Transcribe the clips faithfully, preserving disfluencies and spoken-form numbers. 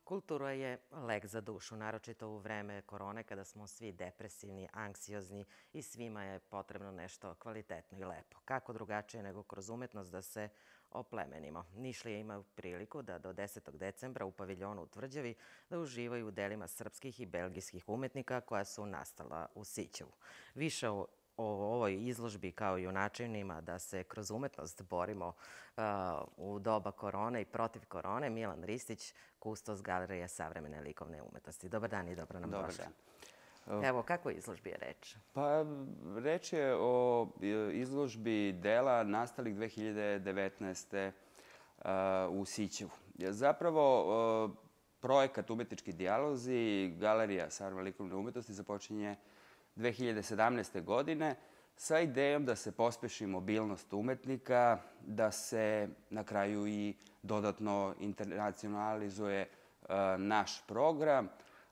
Kultura je lek za dušu, naročito u vreme korone kada smo svi depresivni, anksiozni i svima je potrebno nešto kvalitetno i lepo. Kako drugačije nego kroz umetnost da se oplemenimo. Nišlije imaju priliku da do desetog decembra u paviljonu u Tvrđavi da uživaju u delima srpskih i belgijskih umetnika koja su nastala u Sićevu. Više o o ovoj izložbi kao i o načinima da se kroz umetnost borimo u doba korone i protiv korone, Milan Ristić, kustos Galerije savremene likovne umetnosti. Dobar dan i dobro nam došli. Evo, kako izložbi je reč? Pa, reč je o izložbi dela nastalih dve hiljade devetnaeste. u Sićevu. Zapravo, projekat Umetnički dijalozi, Galerija savremene likovne umetnosti započinje dve hiljade sedamnaeste. godine sa idejom da se pospeši mobilnost umetnika, da se na kraju i dodatno internacionalizuje naš program.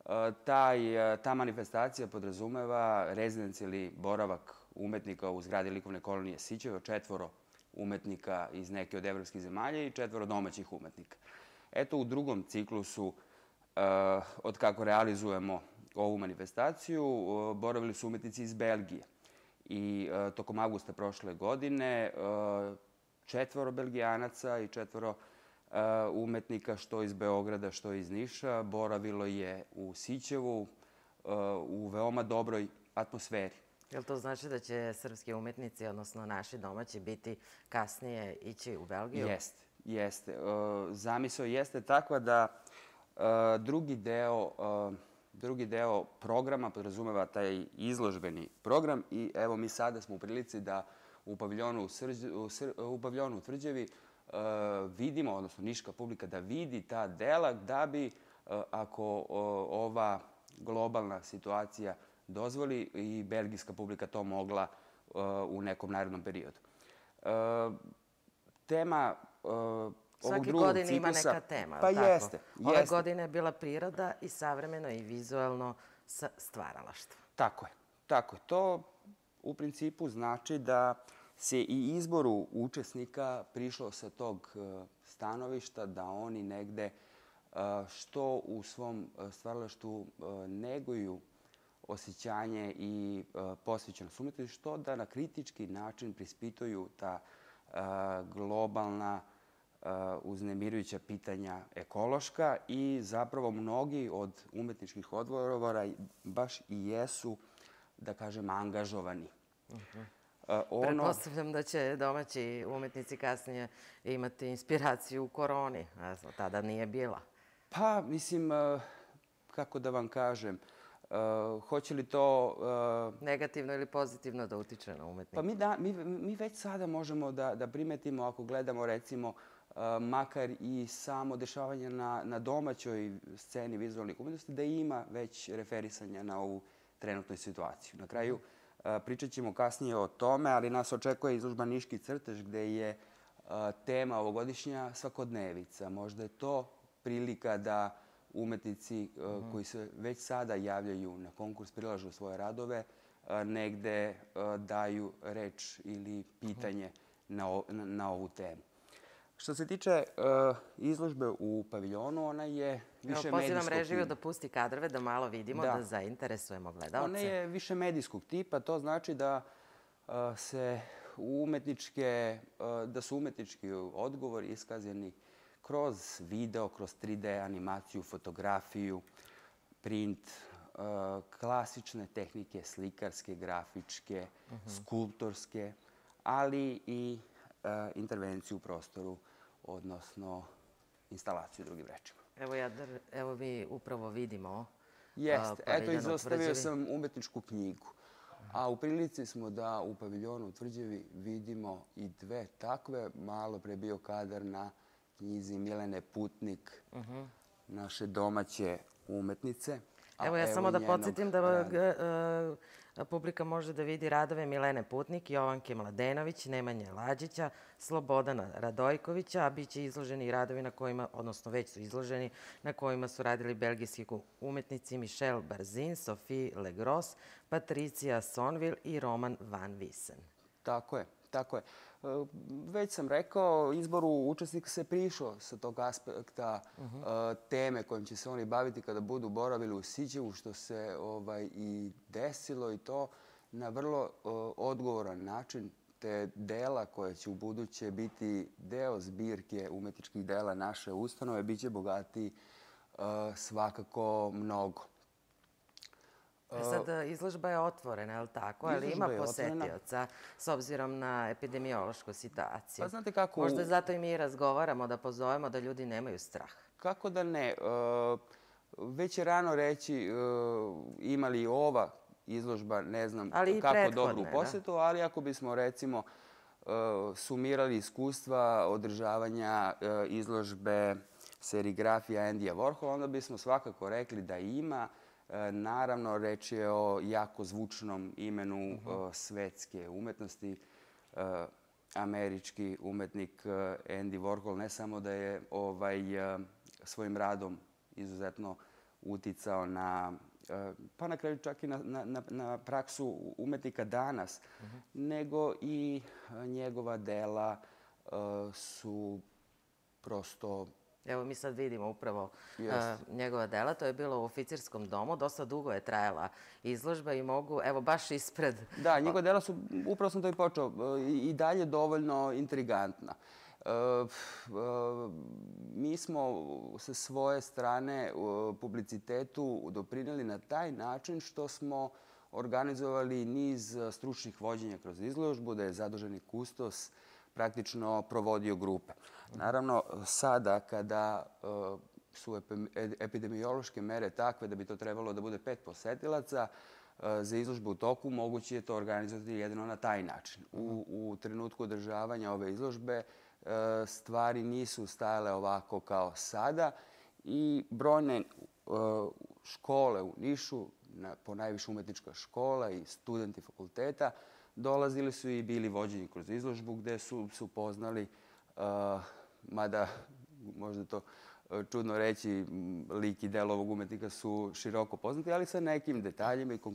Ta manifestacija podrazumeva rezidencijalni boravak umetnika u zgradi likovne kolonije Sićevo, četvoro umetnika iz neke od evropskih zemalja i četvoro domaćih umetnika. Eto, u drugom ciklusu, od kako realizujemo ovu manifestaciju, boravili su umetnici iz Belgije. I tokom avgusta prošle godine četvoro Belgijanaca i četvoro umetnika, što iz Beograda, što iz Niša, boravilo je u Sićevu u veoma dobroj atmosferi. Jel to znači da će srpski umetnici, odnosno naši domaći, biti kasnije ići u Belgiju? Jeste, jeste. Zamisao jeste takva da drugi deo Drugi deo programa podrazumeva taj izložbeni program i evo mi sada smo u prilici da u paviljonu u Tvrđavi vidimo, odnosno niška publika da vidi ta dela da bi, ako ova globalna situacija dozvoli, i belgijska publika to mogla u nekom narednom periodu. Tema Svaki godin ima neka tema. Pa jeste. Ove godine je bila priroda i savremeno i vizualno stvaralaštvo. Tako je. Tako je. To u principu znači da se i izboru učesnika prišlo sa tog stanovišta da oni negde što u svom stvaralaštvu neguju osjećanje i posvećenost umetnosti, što da na kritički način prispituju ta globalna uznemirujuća pitanja ekološka i zapravo mnogi od umetničkih odgovora baš i jesu, da kažem, angažovani. Pretpostavljam da će domaći umetnici kasnije imati inspiraciju u koroni, a tada nije bila. Pa, mislim, kako da vam kažem, hoće li to negativno ili pozitivno da utiče na umetnike? Pa mi već sada možemo da primetimo, ako gledamo recimo makar i samo dešavanje na domaćoj sceni vizualnih umetnosti, da ima već referisanja na ovu trenutnu situaciju. Na kraju pričat ćemo kasnije o tome, ali nas očekuje izložba Niški crtež, gde je tema ovogodišnja svakodnevica. Možda je to prilika da umetnici koji se već sada javljaju na konkurs, prilažu svoje radove, negde daju reč ili pitanje na ovu temu. Što se tiče izložbe u paviljonu, ona je više medijskog tipa. Pozivam režiju da pusti kadrove, da malo vidimo, da zainteresujemo gledalce. Ona je više medijskog tipa, to znači da se umetničke, da su umetnički odgovori iskazani kroz video, kroz tri D animaciju, fotografiju, print, klasične tehnike, slikarske, grafičke, skulptorske, ali i intervenciju u prostoru, odnosno instalaciju, drugim rečima. Evo mi upravo vidimo Jeste. Eto, izostavio sam umetničku knjigu. A u prilici smo da u paviljonu u Tvrđavi vidimo i dve takve. Malo pre bio kadar na knjizi Milene Putnik, naše domaće umetnice. Evo ja samo da podsjetim da publika može da vidi radove Milene Putnik, Jovanke Mladenović, Nemanje Lađića, Slobodana Radojkovića, a bit će izloženi i radovi na kojima, odnosno već su izloženi, na kojima su radili belgijski umetnici Michel Barzin, Sophie Legros, Patricia Sonville i Roman Van Wiesen. Tako je. tako je. Već sam rekao, izboru učesnika se prišao sa tog aspekta teme kojim će se oni baviti kada budu boravili u Sićevu, što se i desilo i to na vrlo odgovoran način, te dela koje će u buduće biti deo zbirke umetničkih dela naše ustanove, bit će bogatiji svakako mnogo. Sad, izložba je otvorena, je li tako? Ali ima posetioca s obzirom na epidemiološku situaciju. Pa znate kako... Možda zato i mi razgovaramo, da pozovemo da ljudi nemaju strah. Kako da ne? Već je rano reći ima li ova izložba, ne znam kako dobru posetu, ali ako bismo recimo sumirali iskustva održavanja izložbe serigrafija Andyja Warhola, onda bismo svakako rekli da ima. Naravno, reč je o jako zvučnom imenu svetske umetnosti. Američki umetnik Andy Warhol ne samo da je svojim radom izuzetno uticao na, pa na kraju čak i na praksu umetnika danas, nego i njegova dela su prosto... Evo, mi sad vidimo upravo njegova dela. To je bilo u Oficirskom domu. Dosta dugo je trajala izložba i mogu, evo, baš ispred... Da, njegova dela su, upravo sam to i počeo, i dalje dovoljno intrigantna. Mi smo sa svoje strane publicitetu doprineli na taj način što smo organizovali niz stručnih vođenja kroz izložbu, da je zaduženi kustos praktično provodio grupe. Naravno, sada kada su epidemiološke mere takve da bi to trebalo da bude pet posetilaca, za izložbu u toku moguće je to organizovati jedino na taj način. U trenutku održavanja ove izložbe stvari nisu stajale ovako kao sada i brojne škole u Nišu, ponajviše umetnička škola i studenti fakulteta, dolazili su i bili vođeni kroz izložbu gde su upoznali, mada možda to čudno reći, lik i delo ovog umetnika su široko poznati, ali sa nekim detaljima i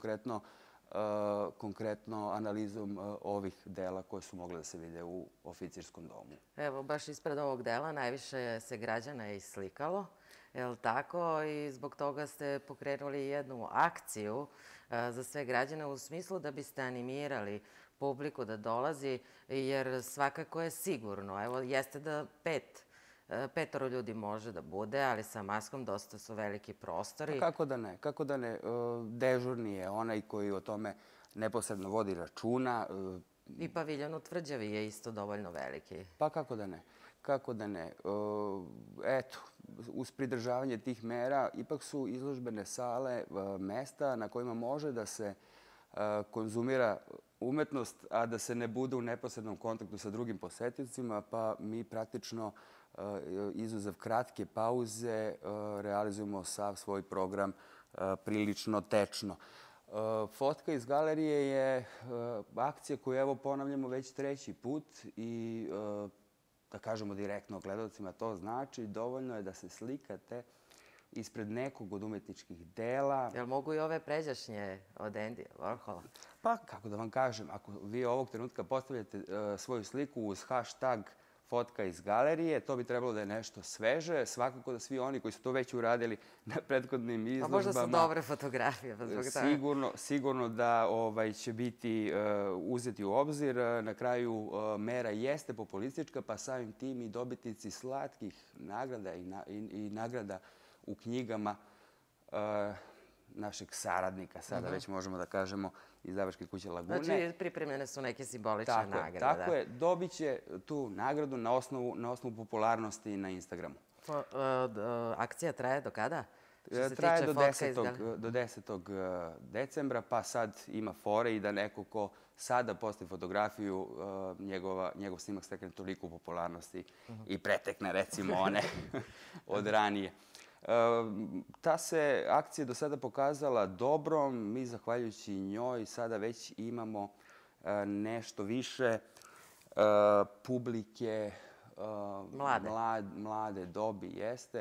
konkretno analizom ovih dela koje su mogle da se vide u Oficirskom domu. Evo, baš ispred ovog dela najviše se građana je islikalo, je li tako? I zbog toga ste pokrenuli jednu akciju za sve građane u smislu da biste animirali publiku da dolazi, jer svakako je sigurno. Evo, jeste da pet, petoro ljudi može da bude, ali sa maskom dosta su veliki prostori. Kako da ne? Kako da ne? Dežurni je onaj koji o tome neposredno vodi računa. I paviljon u Tvrđavi je isto dovoljno veliki. Pa kako da ne? Kako da ne? Eto, uz pridržavanje tih mera, ipak su izložbene sale mesta na kojima može da se konzumira umetnost, a da se ne bude u neposrednom kontaktu sa drugim posetiocima, pa mi praktično, izuzev kratke pauze, realizujemo sav svoj program prilično tečno. Fotka iz galerije je akcija koju evo ponavljamo već treći put i da kažemo direktno gledalcima, to znači dovoljno je da se slikate ispred nekog od umetničkih dela. Jel mogu i ove pređašnje od Andyja Warhola? Pa, kako da vam kažem, ako vi ovog trenutka postavljate svoju sliku uz hashtag fotka iz galerije, to bi trebalo da je nešto sveže. Svakako da svi oni koji su to već uradili na prethodnim izložbama... A možda su dobre fotografije. Sigurno da će biti uzeti u obzir. Na kraju mera jeste populistička, pa samim tim i dobitnici slatkih nagrada i nagrada u knjigama našeg saradnika, sada već možemo da kažemo, iz Izdavačke kuće Lagune. Znači, pripremljene su neke simbolične nagrade. Tako je. Dobit će tu nagradu na osnovu popularnosti na Instagramu. Akcija traje do kada? Traje do desetog decembra, pa sad ima fore i da neko ko sada postavi fotografiju, njegov snimak stekne toliko popularnosti i pretekne, recimo, one od ranije. Ta se akcija do sada pokazala dobrom. Mi, zahvaljujući njoj, sada već imamo nešto više publike mlade dobi, jeste.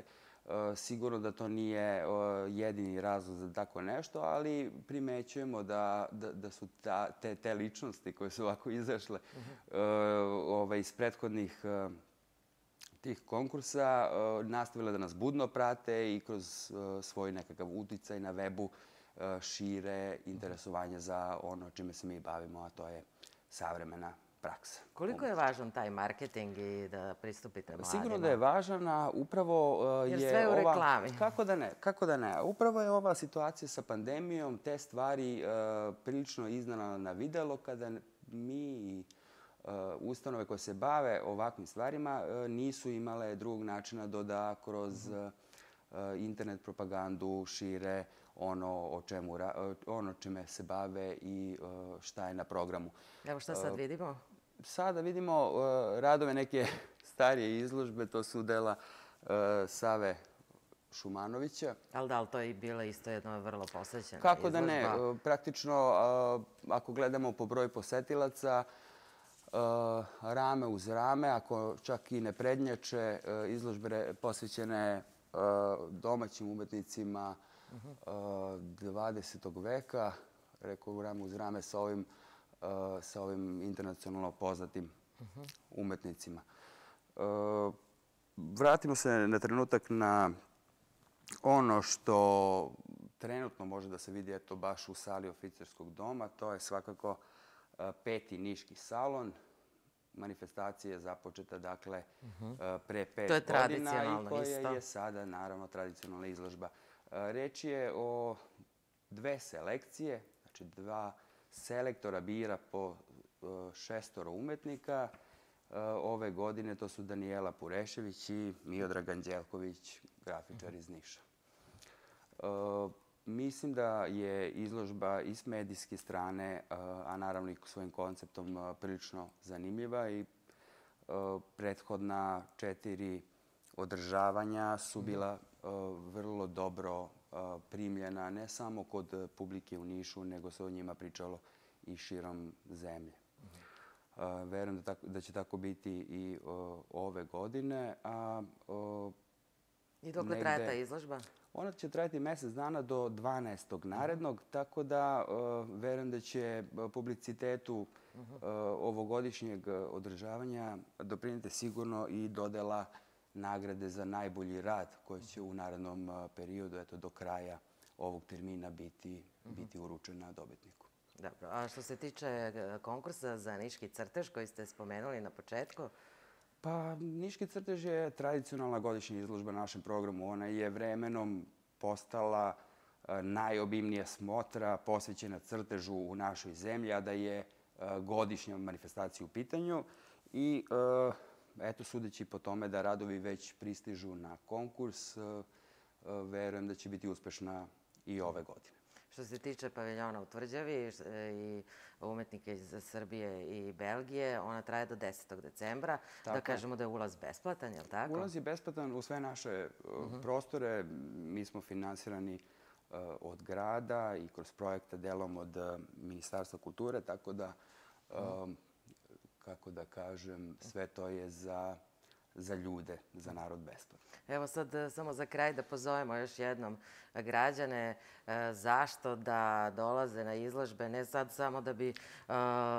Sigurno da to nije jedini razlog za tako nešto, ali primećujemo da, da, da su ta, te, te ličnosti koje su ovako izašle uh, ovaj, iz prethodnih uh, tih konkursa uh, nastavile da nas budno prate i kroz uh, svoj nekakav uticaj na webu uh, šire interesovanje za ono čime se mi bavimo, a to je savremena praksa. Koliko je važan taj marketing i da pristupite mladima? Sigurno da je važan, a upravo uh, je Jer sve u ova... reklami. Kako da ne? Kako da ne? Upravo je ova situacija sa pandemijom te stvari uh, prilično iznala na videlo kada mi i uh, ustanove koje se bave ovakvim stvarima uh, nisu imale drugog načina do da kroz uh, internet propagandu šire ono o čemu, ono čime se bave i uh, šta je na programu. Evo šta sad vidimo? Sada vidimo uh, radove neke starije izložbe, to su dela uh, Save Šumanovića. Ali da, ali to je bila isto jedna vrlo posvećena Kako izložba. da ne? Uh, praktično, uh, ako gledamo po broju posetilaca, uh, rame uz rame, ako čak i ne prednjače, uh, izložbe posvećene uh, domaćim umetnicima uh, dvadesetog veka, rekao rame uz rame sa ovim Uh, sa ovim internacionalno poznatim uh-huh. umetnicima. Uh, vratimo se na trenutak na ono što trenutno može da se vidi eto, baš u sali oficirskog doma. To je svakako uh, peti Niški salon. Manifestacija je započeta dakle, uh-huh. uh, pre pet to je godina i koja isto. je sada naravno tradicionalna izložba. Uh, reč je o dve selekcije, znači dva selektora bira po šestoro umetnika. Ove godine to su Danijela Purešević i Miodrag Anđelković, grafičar iz Niša. Mislim da je izložba i s medijske strane, a naravno i svojim konceptom prilično zanimljiva i prethodna četiri održavanja su bila vrlo dobro primljena ne samo kod publike u Nišu, nego se o njima pričalo i širom zemlje. Uh, verujem da, tako, da će tako biti i uh, ove godine. A, uh, I dok negde, traje ta izložba? Ona će trajati mjesec dana do dvanaestog narednog, uh-huh. tako da uh, verujem da će publicitetu uh, ovogodišnjeg održavanja doprinijeti sigurno i dodela nagrade za najbolji rad koji će u narednom periodu, eto, do kraja ovog termina biti, biti uručena dobitniku. Dobro. A što se tiče konkursa za Niški crtež koji ste spomenuli na početku? Pa, Niški crtež je tradicionalna godišnja izložba na našem programu. Ona je vremenom postala najobimnija smotra posvećena crtežu u našoj zemlji, a da je godišnja manifestacija u pitanju. I eto, sudeći po tome da radovi već pristižu na konkurs, verujem da će biti uspešna i ove godine. Što se tiče paviljona u Tvrđavi i umetnike iz Srbije i Belgije, ona traje do desetog decembra. Tako. Da kažemo da je ulaz besplatan, je li tako? Ulaz je besplatan u sve naše uh-huh. prostore. Mi smo finansirani uh, od grada i kroz projekta delom od uh, Ministarstva kulture, tako da, uh, uh-huh. kako da kažem, sve to je za... za ljude, za narod besplatno. Evo sad samo za kraj da pozovemo još jednom građane zašto da dolaze na izložbe, ne sad samo da bi uh,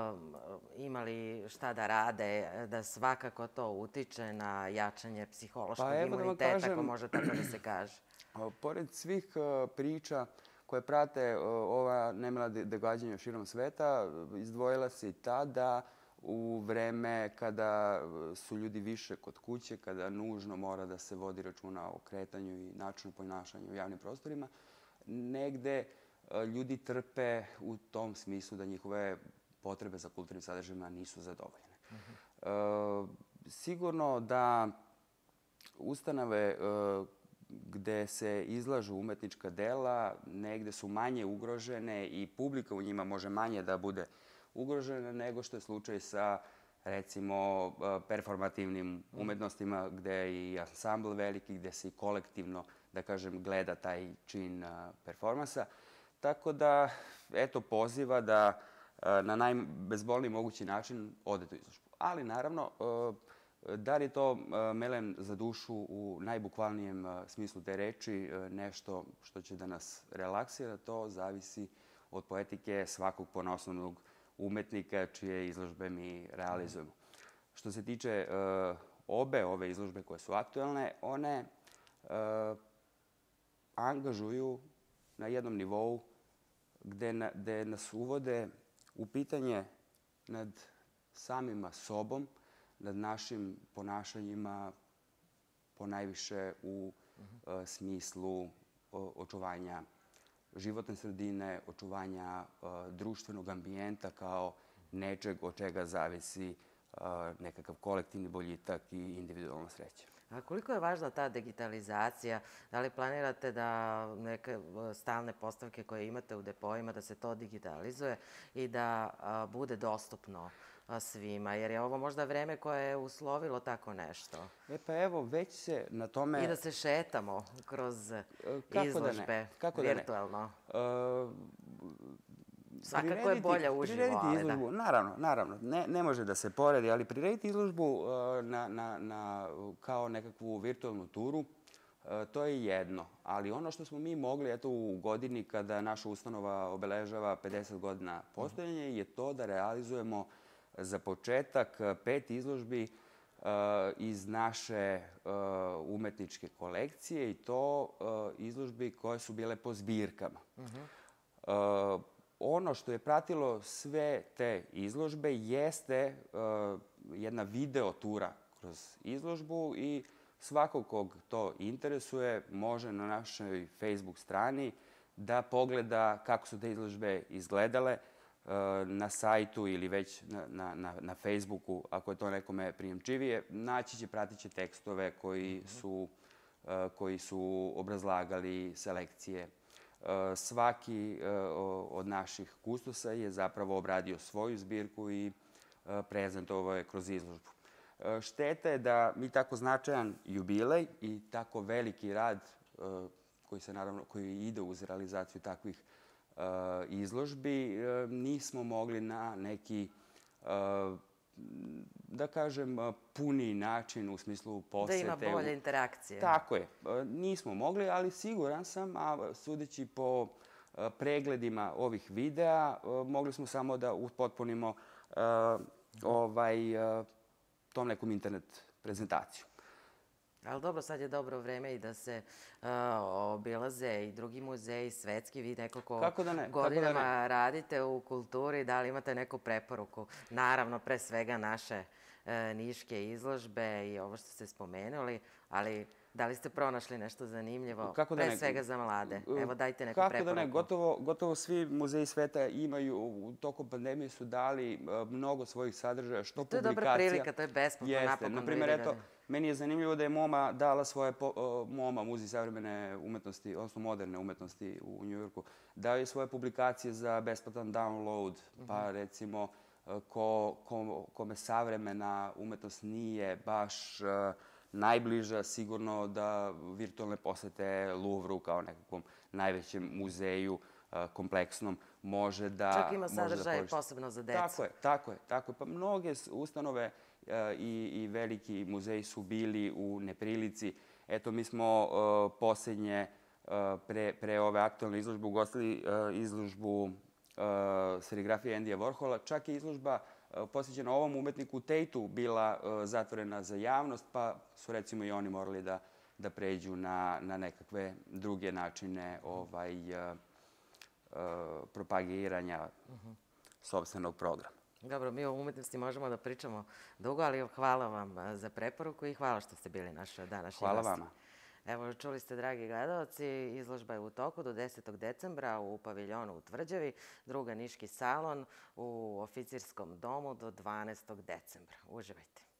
imali šta da rade, da svakako to utiče na jačanje psihološkog pa imuniteta, da kažem, ako može tako da se kaže. Pored svih uh, priča koje prate uh, ova nemila događanja širom sveta, izdvojila se i ta da u vreme kada su ljudi više kod kuće, kada nužno mora da se vodi računa o kretanju i načinu ponašanja u javnim prostorima, negde ljudi trpe u tom smislu da njihove potrebe za kulturnim sadržajima nisu zadovoljene. Uh-huh. Sigurno da ustanove gde se izlažu umetnička dela negde su manje ugrožene i publika u njima može manje da bude ugrožena nego što je slučaj sa, recimo, performativnim umetnostima gde je i ansambl veliki, gde se i kolektivno, da kažem, gleda taj čin performansa. Tako da, eto, poziva da na najbezbolniji mogući način odete u izložbu. Ali, naravno, Da li je to melem za dušu u najbukvalnijem smislu te reči, nešto što će da nas relaksira, to zavisi od poetike svakog ponosnog umetnika čije izložbe mi realizujemo. Što se tiče obe ove izložbe koje su aktuelne, one angažuju na jednom nivou gde nas uvode u pitanje nad samima sobom, nad našim ponašanjima, ponajviše u smislu očuvanja životne sredine, očuvanja društvenog ambijenta kao nečeg od čega zavisi nekakav kolektivni boljitak i individualna sreća. A koliko je važna ta digitalizacija? Da li planirate da neke stalne postavke koje imate u depoima, da se to digitalizuje i da bude dostupno svima? Jer je ovo možda vreme koje je uslovilo tako nešto. E pa evo, već se na tome... I da se šetamo kroz izložbe virtualno. Svakako je bolje uživo, ali da. Naravno, naravno. Ne može da se poredi, ali prirediti izložbu kao nekakvu virtualnu turu, to je jedno. Ali ono što smo mi mogli, eto u godini kada naša ustanova obeležava pedeset godina postojanja, je to da realizujemo za početak pet izložbi iz naše umetničke kolekcije i to izložbi koje su bile po zbirkama. Ono što je pratilo sve te izložbe jeste jedna video tura kroz izložbu i svako kog to interesuje može na našoj Facebook strani da pogleda kako su te izložbe izgledale na sajtu ili već na Facebooku, ako je to nekome prijemčivije. Naći će, pratit će tekstove koji su obrazlagali selekcije. Svaki od naših kustosa je zapravo obradio svoju zbirku i prezentovao je kroz izložbu. Šteta je da mi tako značajan jubilej i tako veliki rad koji ide uz realizaciju takvih izložbi nismo mogli na neki, da kažem, puniji način u smislu posete. Da ima bolje interakcije. Tako je. Nismo mogli, ali siguran sam, a sudeći po pregledima ovih videa, mogli smo samo da upotpunimo tom nekom internet prezentaciju. Ali dobro, sad je dobro vreme i da se obilaze i drugi muzeji, svetski. Vi nekoliko godinama radite u kulturi. Da li imate neku preporuku? Naravno, pre svega naše niške izložbe i ovo što ste spomenuli, ali da li ste pronašli nešto zanimljivo, pre svega za mlade? Evo, dajte neku preporuku. Kako da ne? Gotovo svi muzeji sveta imaju, tokom pandemije su dali mnogo svojih sadržaja, što publikacija. To je dobra prilika, to je besplatno, napokon da vidi ljudi. Meni je zanimljivo da je MoMA dala svoje, MoMA, Muzej savremene umetnosti, odnosno moderne umetnosti u Njujorku, dao je svoje publikacije za besplatan download, pa recimo kome savremena umetnost nije baš najbliža, sigurno da virtualne posete Louvru kao nekakvom najvećem muzeju kompleksnom može da... Čak ima sadržaje posebno za decu. Tako je, tako je. Tako je. Pa mnoge ustanove i veliki muzeji su bili u neprilici. Eto, mi smo posljednje, pre ove aktualne izložbe, ugostili izložbu serigrafije Endija Warhola. Čak je izložba posvećena ovom umetniku Tateu bila zatvorena za javnost, pa su recimo i oni morali da pređu na nekakve druge načine propagiranja sopstvenog programa. Dobro, mi o umetnosti možemo da pričamo dugo, ali hvala vam za preporuku i hvala što ste bili naš današnji gost. Hvala vama. Evo, čuli ste, dragi gledalci, izložba je u toku do desetog decembra u paviljonu u Tvrđavi, druga Niški salon u oficirskom domu do dvanaestog decembra. Uživajte.